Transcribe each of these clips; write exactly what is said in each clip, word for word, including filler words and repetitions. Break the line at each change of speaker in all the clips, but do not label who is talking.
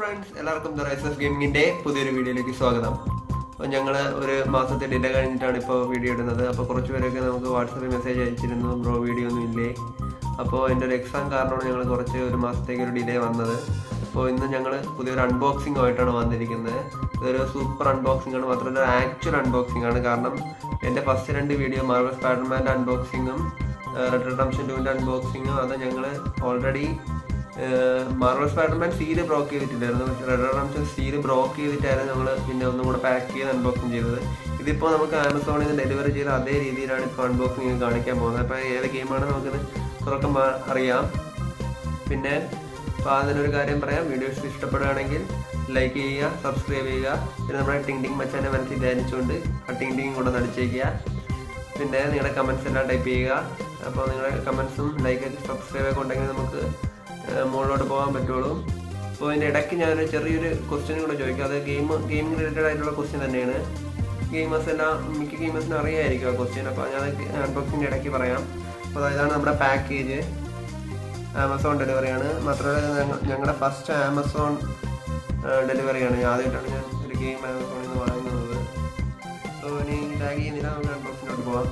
friends, എല്ലാവർക്കും the rise of ഗെയിമിങ്ങിന്റെ പുതിയൊരു വീഡിയോയിലേക്ക് സ്വാഗതം. അപ്പോൾ ഞങ്ങൾ ഒരു മാസത്തെ ഡിലേ കഴിഞ്ഞിട്ടാണ് ഇപ്പോൾ വീഡിയോ ഇടുന്നത്. അപ്പോൾ കുറച്ച് പേരൊക്കെ നമുക്ക് വാട്സാപ്പിൽ മെസ്സേജ് അയച്ചിരുന്നു, ബ്രോ വീഡിയോ ഒന്നും ഇല്ലേ. അപ്പോൾ എൻ്റെ ഒരു എക്സാം കാരണമാണ് ഞങ്ങൾ കുറച്ച് ഒരു മാസത്തേക്ക് ഒരു ഡിലേ വന്നത്. അപ്പോൾ ഇന്ന് ഞങ്ങൾ പുതിയൊരു അൺബോക്സിംഗ് ആയിട്ടാണ് വന്നിരിക്കുന്നത്. ഇതൊരു സൂപ്പർ അൺബോക്സിംഗ് ആണ്, മാത്രമല്ല ഒരു ആക്ച്വൽ അൺബോക്സിംഗ് ആണ്. കാരണം എൻ്റെ ഫസ്റ്റ് രണ്ട് വീഡിയോ മാർവൽ സ്പൈഡർമാൻ്റെ അൺബോക്സിങ്ങും റെഡ് റിഡംപ്ഷൻ ടൂവിൻ്റെ അൺബോക്സിങ്ങും അത് ഞങ്ങൾ already Marvel spiderman seal broke ചെയ്തിട്ടില്ലായിരുന്നു. പക്ഷേ റെഡ് റിഡംപ്ഷൻ സീല് ബ്രോക്ക് ചെയ്തിട്ടായിരുന്നു ഞങ്ങൾ പിന്നെ ഒന്നും കൂടെ പാക്ക് ചെയ്ത് അൺബോക്സിങ് ചെയ്തത്. ഇതിപ്പോൾ നമുക്ക് ആമസോണിൽ നിന്ന് ഡെലിവറി ചെയ്ത അതേ രീതിയിലാണ് ഇപ്പോൾ അൺബോക്സിങ് കാണിക്കാൻ പോകുന്നത്. അപ്പോൾ ഏത് ഗെയിമാണ് നമുക്കിത് തുറക്കം അറിയാം. പിന്നെ അപ്പോൾ അതിനൊരു കാര്യം പറയാം, വീഡിയോസ് ഇഷ്ടപ്പെടുകയാണെങ്കിൽ ലൈക്ക് ചെയ്യുക, സബ്സ്ക്രൈബ് ചെയ്യുക. പിന്നെ നമ്മുടെ ടിങ് ടിങ് മച്ചാനെ മനസ്സിൽ ധ്യാനിച്ചുകൊണ്ട് ആ ടിങ് ടിങ് കൂടെ നടിച്ചേക്കുക. പിന്നെ നിങ്ങളുടെ കമൻസ് എല്ലാം ടൈപ്പ് ചെയ്യുക. അപ്പോൾ നിങ്ങളുടെ കമൻസും ലൈക്ക് സബ്സ്ക്രൈബൊക്കെ ഉണ്ടെങ്കിൽ നമുക്ക് മുകളിലോട്ട് പോകാൻ പറ്റുള്ളൂ. അപ്പോൾ അതിൻ്റെ ഇടയ്ക്ക് ഞാനൊരു ചെറിയൊരു ക്വസ്റ്റ്യൻ കൂടെ ചോദിക്കാം. അത് ഗെയിം ഗെയിമിംഗ് റിലേറ്റഡ് ആയിട്ടുള്ള ക്വസ്റ്റ്യൻ തന്നെയാണ്. ഗെയിമേഴ്സ് എല്ലാം മിക്ക ഗെയിമേഴ്സിനും അറിയാമായിരിക്കും ആ ക്വസ്റ്റ്യൻ. അപ്പോൾ ഞാൻ അൺബോക്സിങ്ങിൻ്റെ ഇടയ്ക്ക് പറയാം. അപ്പോൾ ഇതാണ് നമ്മുടെ പാക്കേജ്. ആമസോൺ ഡെലിവറിയാണ്. മാത്രമല്ല ഞങ്ങളുടെ ഫസ്റ്റ് ആമസോൺ ഡെലിവറിയാണ്. ആദ്യമായിട്ടാണ് ഞാൻ ഒരു ഗെയിം ആമസോണിൽ നിന്ന് വാങ്ങുന്നത്. സോ ഇനി ടാഗ് ചെയ്യുന്നില്ല, നമുക്ക് അൺബോക്സിങ്ങിലോട്ട് പോകാം.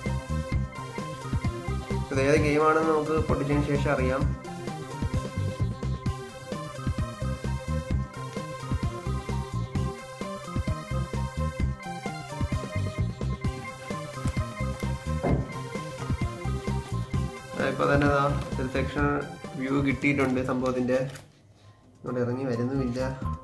ഇത് ഏത് ഗെയിമാണെന്ന് നമുക്ക് പൊട്ടിച്ചതിന് ശേഷം അറിയാം. ഇപ്പോൾ തന്നെ ഒരു സെക്ഷൻ വ്യൂ കിട്ടിയിട്ടുണ്ട് സംഭവത്തിൻ്റെ. ഇവിടെ ഇറങ്ങി വരുന്നുമില്ല.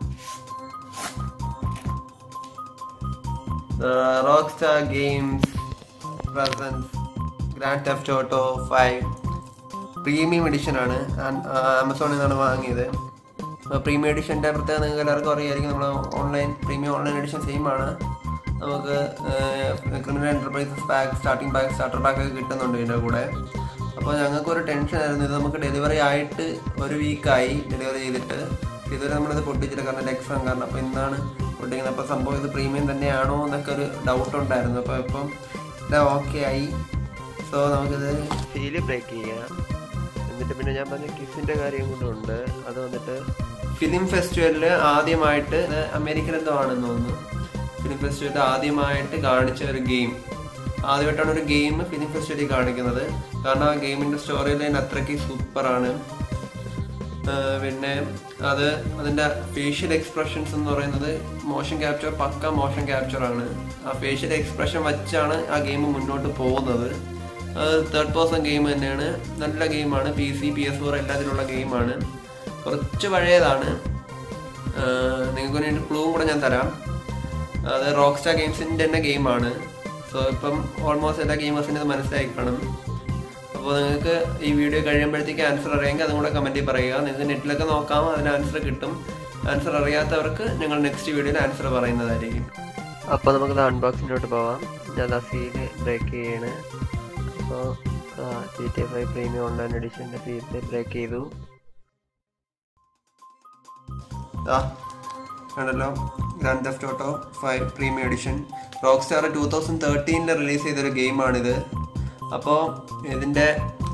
Rockstar Games presents Grand Theft Auto five premium edition ആണ്. ആമസോണിൽ നിന്നാണ് വാങ്ങിയത്. പ്രീമിയം എഡിഷൻ്റെ പ്രത്യേകത നിങ്ങൾക്ക് എല്ലാവർക്കും അറിയാമായിരിക്കും. നമ്മൾ online premium online edition same ആണ്. നമുക്ക് criminal enterprises pack, starting pack, starter പാക്കൊക്കെ കിട്ടുന്നുണ്ട് ഇതിൻ്റെ കൂടെ. അപ്പോൾ ഞങ്ങൾക്കൊരു ടെൻഷനായിരുന്നു. ഇത് നമുക്ക് ഡെലിവറി ആയിട്ട് ഒരു വീക്കായി ഡെലിവറി ചെയ്തിട്ട്. ഇതുവരെ നമ്മളിത് പൊട്ടിച്ചില്ല, കാരണം എക്സാം കാരണം. അപ്പോൾ ഇന്നാണ് പൊട്ടിക്കുന്നത്. അപ്പോൾ സംഭവം ഇത് പ്രീമിയം തന്നെയാണോ എന്നൊക്കെ ഒരു ഡൗട്ട് ഉണ്ടായിരുന്നു. അപ്പോൾ ഇപ്പം ഇതെല്ലാം ഓക്കെ ആയി. സോ നമുക്കിത് സീല് ബ്രേക്ക് ചെയ്യാം. എന്നിട്ട് പിന്നെ ഞാൻ പറഞ്ഞ കിസിൻ്റെ കാര്യം കൊണ്ടുണ്ട്. അത് വന്നിട്ട് ഫിലിം ഫെസ്റ്റിവലിൽ ആദ്യമായിട്ട്, അമേരിക്കൻ എന്തോ ആണെന്ന് തോന്നുന്നു, ഫിലിം ഫെസ്റ്റിവലിൽ ആദ്യമായിട്ട് കാണിച്ച ഒരു ഗെയിം. ആദ്യമായിട്ടാണ് ഒരു ഗെയിം ഫിലിം ഫെസ്റ്റിവലിൽ കാണിക്കുന്നത്. കാരണം ആ ഗെയിമിൻ്റെ സ്റ്റോറി ലൈൻ അത്രയ്ക്ക് സൂപ്പറാണ്. പിന്നെ അത് അതിൻ്റെ ഫേഷ്യൽ എക്സ്പ്രഷൻസ് എന്ന് പറയുന്നത് മോഷൻ ക്യാപ്ചർ, പക്ക മോഷൻ ക്യാപ്ചറാണ്. ആ ഫേഷ്യൽ എക്സ്പ്രഷൻ വച്ചാണ് ആ ഗെയിം മുന്നോട്ട് പോകുന്നത്. അത് തേർഡ് പേഴ്സൺ ഗെയിം തന്നെയാണ്. നല്ല ഗെയിമാണ്. പി സി പി എസ് ഫോർ എല്ലാത്തിലുള്ള ഗെയിമാണ്. കുറച്ച് പഴയതാണ്. നിങ്ങൾക്ക് വേണ്ടി ക്ലൂവും കൂടെ ഞാൻ തരാം. അത് റോക്സ്റ്റാർ ഗെയിംസിൻ്റെ തന്നെ ഗെയിമാണ്. സോ ഇപ്പം ഓൾമോസ്റ്റ് എല്ലാ ഗെയിമേഴ്സിനും ഇത് മനസ്സിലായി കാണും. അപ്പോൾ നിങ്ങൾക്ക് ഈ വീഡിയോ കഴിയുമ്പോഴത്തേക്ക് ആൻസർ അറിയാമെങ്കിൽ അതും കൂടെ കമൻറ്റിൽ പറയുക. നിങ്ങൾക്ക് നെറ്റിലൊക്കെ നോക്കാം, അതിന് ആൻസർ കിട്ടും. ആൻസർ അറിയാത്തവർക്ക് ഞങ്ങൾ നെക്സ്റ്റ് വീഡിയോയിൽ ആൻസർ പറയുന്നതായിരിക്കും. അപ്പോൾ നമുക്ക് അൺബോക്സിങ്ങിലോട്ട് പോവാം. ഞാൻ ആ സീല് ബ്രേക്ക് ചെയ്യാണ്. അപ്പോൾ G T A five premium online എഡിഷൻ്റെ സീല് ബ്രേക്ക് ചെയ്തു. ആ ആണല്ലോ, Grand Theft Auto five premium edition. Rockstar two thousand തേർട്ടീനിൽ റിലീസ് ചെയ്തൊരു ഗെയിമാണിത്. അപ്പോൾ ഇതിൻ്റെ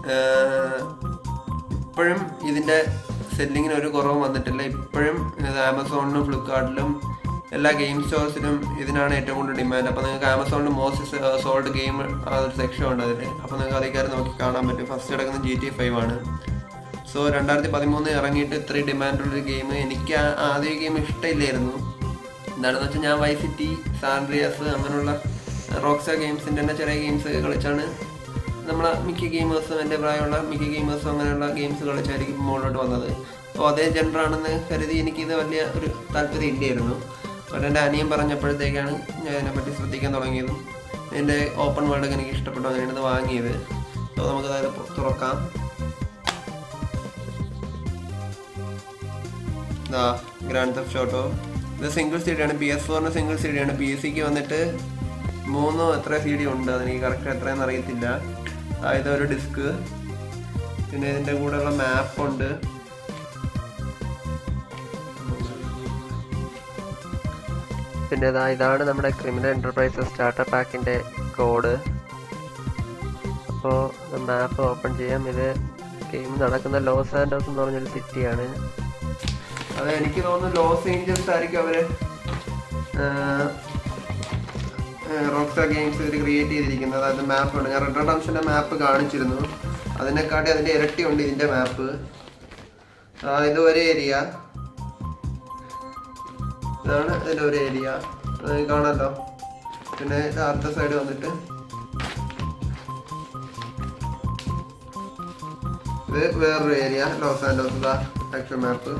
ഇപ്പോഴും ഇതിൻ്റെ സെല്ലിങ്ങിന് ഒരു കുറവും വന്നിട്ടില്ല. ഇപ്പോഴും ഇത് ആമസോണിലും ഫ്ലിപ്കാർട്ടിലും എല്ലാ ഗെയിം സ്റ്റോഴ്സിലും ഇതിനാണ് ഏറ്റവും കൂടുതൽ ഡിമാൻഡ്. അപ്പോൾ നിങ്ങൾക്ക് ആമസോണിൽ മോസ്റ്റ് സോൾഡ് ഗെയിം ആ ഒരു സെക്ഷൻ ഉണ്ട് അതിൽ. അപ്പോൾ നിങ്ങൾക്ക് അതേ കാര്യം നോക്കി കാണാൻ പറ്റും. ഫസ്റ്റ് കിടക്കുന്നത് ജി ടി എ ഫൈവ് ആണ്. സോ രണ്ടായിരത്തി പതിമൂന്ന് ഇറങ്ങിയിട്ട് ഇത്രയും ഡിമാൻഡുള്ളൊരു ഗെയിം. എനിക്ക് ആദ്യം ഗെയിം ഇഷ്ടമില്ലായിരുന്നു. എന്താണെന്ന് വെച്ചാൽ ഞാൻ വൈ സിറ്റി, സാൻഡ്രിയാസ് അങ്ങനെയുള്ള റോക്സ്റ്റാർ ഗെയിംസിൻ്റെ തന്നെ ചെറിയ ഗെയിംസ് കളിച്ചാണ് നമ്മളെ മിക്ക ഗെയിമേഴ്സും, എൻ്റെ പ്രായമുള്ള മിക്ക ഗെയിമേഴ്സും അങ്ങനെയുള്ള ഗെയിംസ് കളിച്ചായിരിക്കും മുകളിലോട്ട് വന്നത്. അപ്പോൾ അതേ ജനറാണെന്ന് കരുതി എനിക്കിത് വലിയ ഒരു താല്പര്യം ഇല്ലായിരുന്നു. അപ്പോൾ എൻ്റെ അനിയൻ പറഞ്ഞപ്പോഴത്തേക്കാണ് ഞാൻ അതിനെപ്പറ്റി ശ്രദ്ധിക്കാൻ തുടങ്ങിയതും എൻ്റെ ഓപ്പൺ വേൾഡൊക്കെ എനിക്ക് ഇഷ്ടപ്പെട്ടു. അങ്ങനെയാണ് ഇത് വാങ്ങിയത്. അപ്പോൾ നമുക്കതായത് തുറക്കാം. ഇതാ ഗ്രാൻഡ് തെഫ്റ്റ് ഓട്ടോ. ഇത് സിംഗിൾ സി ഡി ആണ്. പി എസ് ഫോറിന് സിംഗിൾ സി ഡി ആണ്. പി എസ് സിക്ക് വന്നിട്ട് മൂന്നോ എത്ര സി ഡി ഉണ്ട്, അതെനിക്ക് കറക്റ്റ് എത്രയെന്ന് അറിയത്തില്ല. അതായത് ഒരു ഡിസ്ക്, പിന്നെ ഇതിൻ്റെ കൂടെയുള്ള മാപ്പുണ്ട്. പിന്നെ ഇതാ ഇതാണ് നമ്മുടെ ക്രിമിനൽ എൻ്റർപ്രൈസസ് സ്റ്റാർട്ടർ പാക്കിൻ്റെ കോഡ്. അപ്പോൾ മാപ്പ് ഓപ്പൺ ചെയ്യാം. ഇത് ഗെയിം നടക്കുന്ന ലോസ് ആൻഡോസ് എന്ന് പറഞ്ഞൊരു സിറ്റിയാണ്. അത് എനിക്ക് തോന്നുന്നു ലോസ് ഏഞ്ചൽസ് ആയിരിക്കും അവർ റോക്സ്റ്റാർ ഗെയിംസ് ഇവർ ക്രിയേറ്റ് ചെയ്തിരിക്കുന്നത്. അതായത് മാപ്പുണ്ട്. ഞാൻ റെഡ് റിഡംഷൻ്റെ മാപ്പ് കാണിച്ചിരുന്നു. അതിനെക്കാട്ടി അതിൻ്റെ ഇരട്ടി ഉണ്ട് ഇതിൻ്റെ മാപ്പ്. ഇത് ഒരു ഏരിയ, ഇതാണ് ഇതിൻ്റെ ഒരു ഏരിയ കാണാമല്ലോ. പിന്നെ അടുത്ത സൈഡ് വന്നിട്ട് ഇത് വേറൊരു area, Los Santos actual map.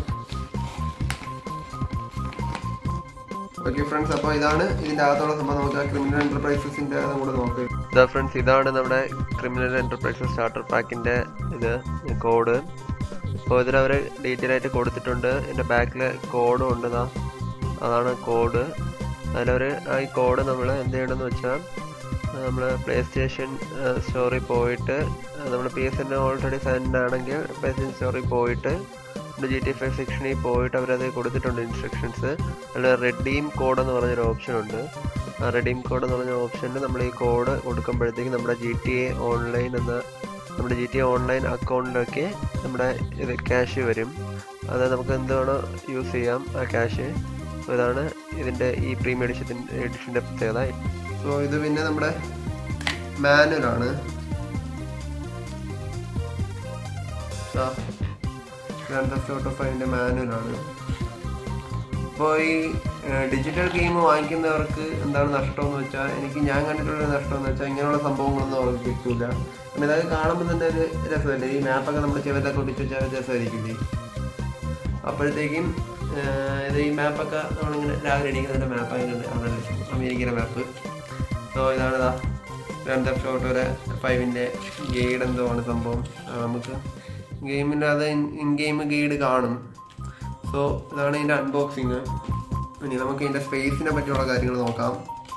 Okay friends, അപ്പോൾ ഇതാണ് ഇതിൻ്റെ അകത്തുള്ള സംഭവം. നമുക്ക് ക്രിമിനൽ എൻ്റർപ്രൈസസിൻ്റെ അതും കൂടെ നോക്കാം. ഇതാ ഫ്രണ്ട്സ്, ഇതാണ് നമ്മുടെ ക്രിമിനൽ എൻ്റർപ്രൈസസ് സ്റ്റാർട്ടർ പാക്കിൻ്റെ ഇത് കോഡ്. അപ്പോൾ ഇതിലവർ ഡീറ്റെയിൽ ആയിട്ട് കൊടുത്തിട്ടുണ്ട്. ഇതിൻ്റെ ബാക്കിൽ കോഡും ഉണ്ട്. ഇതാ അതാണ് കോഡ്. അതിലവർ ഈ കോഡ് നമ്മൾ എന്ത് ചെയ്യണമെന്ന് വെച്ചാൽ നമ്മൾ പ്ലേ സ്റ്റേഷൻ സ്റ്റോറിൽ പോയിട്ട് നമ്മൾ P S N already signed ആണെങ്കിൽ പ്ലേ സ്റ്റേഷൻ സ്റ്റോറിൽ പോയിട്ട് ജി ടി ഫൈവ് സെക്ഷനിൽ പോയിട്ട് അവരത് കൊടുത്തിട്ടുണ്ട് ഇൻസ്ട്രക്ഷൻസ്. അതിൽ റെഡീം കോഡ് എന്ന് പറഞ്ഞൊരു ഓപ്ഷൻ ഉണ്ട്. ആ റെഡീം കോഡ് എന്ന് പറഞ്ഞ ഓപ്ഷനിൽ നമ്മൾ ഈ കോഡ് കൊടുക്കുമ്പോഴത്തേക്ക് നമ്മുടെ ജി ടി എ ഓൺലൈൻ എന്ന നമ്മുടെ ജി ടി എ ഓൺലൈൻ അക്കൗണ്ടിലൊക്കെ നമ്മുടെ ഇത് ക്യാഷ് വരും. അത് നമുക്ക് എന്താണോ യൂസ് ചെയ്യാം ആ ക്യാഷ്. സോ ഇതാണ് ഇതിൻ്റെ ഈ പ്രീമിയം എഡിഷൻ എഡിഷൻ്റെ പ്രത്യേകത. സോ ഇത് പിന്നെ നമ്മുടെ മാനുവലാണ്. ഗ്രാൻഡ് തെഫ്റ്റ് ഓട്ടോ ഫൈവിൻ്റെ മാനുവലാണ്. അപ്പോൾ ഈ ഡിജിറ്റൽ ഗെയിം വാങ്ങിക്കുന്നവർക്ക് എന്താണ് നഷ്ടമെന്ന് വെച്ചാൽ, എനിക്ക് ഞാൻ കണ്ടിട്ടുള്ള നഷ്ടമെന്ന് വെച്ചാൽ ഇങ്ങനെയുള്ള സംഭവങ്ങളൊന്നും അവർക്ക് കിട്ടില്ല. പിന്നെ ഇതൊക്കെ കാണുമ്പോൾ തന്നെ ഒരു രസമല്ലേ, ഈ മാപ്പൊക്കെ നമ്മുടെ ചെവിലൊക്കെ ഒട്ടിച്ച് വെച്ചാൽ രസമായിരിക്കില്ലേ. അപ്പോഴത്തേക്കും ഇത് ഈ മാപ്പൊക്കെ നമ്മളിങ്ങനെ രാവിലെ എണീക്കുന്നതിൻ്റെ മാപ്പ് ആയതുകൊണ്ട് ആണ് അമേരിക്കയുടെ മാപ്പ്. സോ ഇതാണ് ഇതാ ഗ്രാൻഡ് തെഫ്റ്റ് ഓട്ടോയുടെ ഫൈവിൻ്റെ ഗൈഡ് എന്തോ ആണ് സംഭവം. നമുക്ക് ഗെയിമിൻ്റെ അത് ഇൻ ഗെയിം ഗൈഡ് കാണും. സോ ഇതാണ് ഇതിൻ്റെ അൺബോക്സിങ്. ഇനി നമുക്ക് ഇതിൻ്റെ സ്പേസിനെ പറ്റിയുള്ള കാര്യങ്ങൾ നോക്കാം.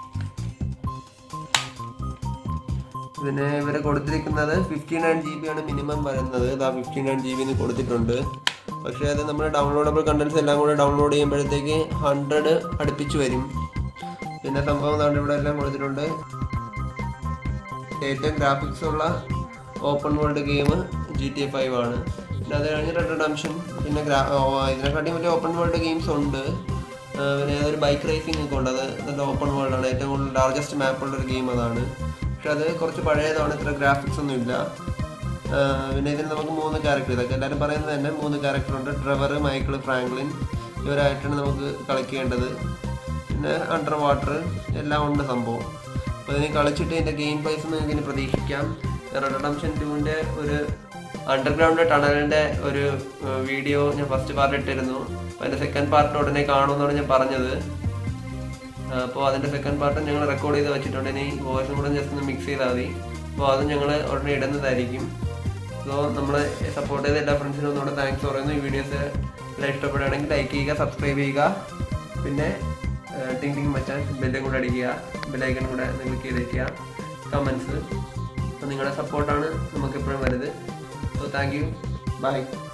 ഇതിന് ഇവർ കൊടുത്തിരിക്കുന്നത് ഫിഫ്റ്റി നയൻ ജി ബി ആണ് മിനിമം വരുന്നത്. ഇതാ ഫിഫ്റ്റി നയൻ ജി ബിന്ന് കൊടുത്തിട്ടുണ്ട്. പക്ഷേ അത് നമ്മൾ ഡൗൺലോഡബിൾ കണ്ടൻസ് എല്ലാം കൂടെ ഡൗൺലോഡ് ചെയ്യുമ്പോഴത്തേക്ക് ഹൺഡ്രഡ് അടുപ്പിച്ച് വരും. പിന്നെ സംഭവം എന്താണ് ഇവിടെ എല്ലാം കൊടുത്തിട്ടുണ്ട്. ഏറ്റവും ഗ്രാഫിക്സ് ഉള്ള open world game G T A five ആണ്. പിന്നെ അത് കഴിഞ്ഞ് റെഡ് റിഡംഷൻ, പിന്നെ ഗ്രാ ഇതിനെക്കാട്ടിയും വലിയ ഓപ്പൺ വേൾഡ് ഗെയിംസ് ഉണ്ട്. പിന്നെ അതൊരു ബൈക്ക് റേസിംഗ് ഒക്കെ ഉണ്ട്. അത് നല്ല ഓപ്പൺ വേൾഡാണ്. ഏറ്റവും കൂടുതൽ ലാർജസ്റ്റ് മാപ്പുള്ളൊരു ഗെയിം അതാണ്. പക്ഷെ അത് കുറച്ച് പഴയതാണ്, ഇത്ര ഗ്രാഫിക്സ് ഒന്നും ഇല്ല. പിന്നെ ഇതിന് നമുക്ക് മൂന്ന് ക്യാരക്ടർ, ഇതൊക്കെ എല്ലാവരും പറയുന്നത് തന്നെ മൂന്ന് ക്യാരക്ടറുണ്ട്. ട്രെവർ, മൈക്കിൾ, ഫ്രാങ്ക്ലിൻ, ഇവരായിട്ടാണ് നമുക്ക് കളിക്കേണ്ടത്. പിന്നെ അണ്ടർ വാട്ടർ എല്ലാം ഉണ്ട് സംഭവം. അപ്പോൾ ഇതിന് കളിച്ചിട്ട് ഇതിൻ്റെ ഗെയിം പ്ലേസ് നിങ്ങൾക്ക് ഇനി പ്രതീക്ഷിക്കാം. റെഡ് റിഡംഷൻ ടുവിൻ്റെ ഒരു അണ്ടർഗ്രൗണ്ട് ടണലിൻ്റെ ഒരു വീഡിയോ ഞാൻ ഫസ്റ്റ് പാർട്ട് ഇട്ടിരുന്നു. അപ്പോൾ അതിൻ്റെ സെക്കൻഡ് പാർട്ട് ഉടനെ കാണുമെന്നാണ് ഞാൻ പറഞ്ഞത്. അപ്പോൾ അതിൻ്റെ സെക്കൻഡ് പാർട്ട് ഞങ്ങൾ റെക്കോർഡ് ചെയ്ത് വെച്ചിട്ടുണ്ട്. ഇനി വോയിസും കൂടെ ജസ്റ്റ് ഒന്ന് മിക്സ് ചെയ്താൽ മതി. അപ്പോൾ അത് ഞങ്ങൾ ഉടനെ ഇടുന്നതായിരിക്കും. സോ നമ്മൾ സപ്പോർട്ട് ചെയ്ത എല്ലാ ഫ്രണ്ട്സിനും ഒന്നുകൂടെ താങ്ക്സ് പറയുന്നു. ഈ വീഡിയോസ് എല്ലാം ഇഷ്ടപ്പെടുകയാണെങ്കിൽ ലൈക്ക് ചെയ്യുക, സബ്സ്ക്രൈബ് ചെയ്യുക. പിന്നെ ടിങ് ടിങ് മച്ചാൻ ബെല്ലും കൂടെ അടിക്കുക, ബെല്ലൈക്കൺ കൂടെ ക്ലിക്ക് ചെയ്തേക്കുക. കമൻസ്, അപ്പോൾ നിങ്ങളുടെ സപ്പോർട്ടാണ് നമുക്കെപ്പോഴും വരുന്നത്. So thank you, by.